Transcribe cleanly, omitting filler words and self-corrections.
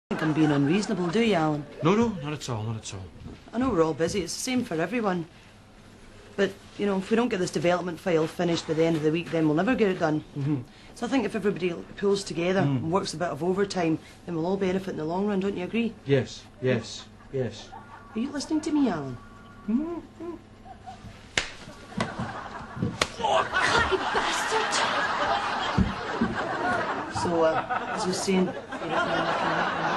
think I'm being unreasonable, do you, Alan? No, no, not at all, not at all. I know we're all busy. It's the same for everyone. But, you know, if we don't get this development file finished by the end of the week, then we'll never get it done. So I think if everybody pulls together and works a bit of overtime, then we'll all benefit in the long run, don't you agree? Yes, yes, yes. Are you listening to me, Alan? Oh, cocky bastard! So, as I was saying, you reckon I'm looking at